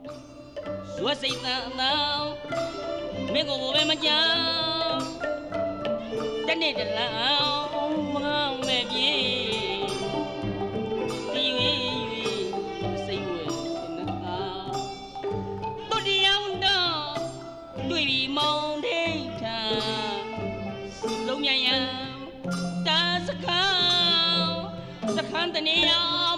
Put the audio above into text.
ရွှေစိတ်တန်တောင်းမင်းကိုပဲမကြောက်တနေ့တလောင်းမကောင်းမဲ့ပြေတီဝေးစိတ်ဝဲနှာတို့တရားတော့တွေ့ပြီးမောင်းထိတ်ထာလုံးမြန်ရန်တာစခန်းတနေရာ